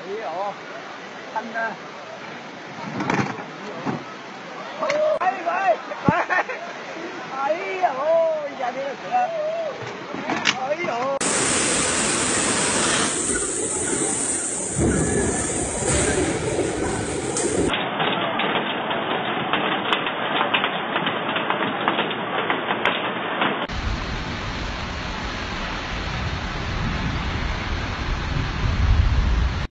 哦，看着。哎，哎呀，哦，一下子这个。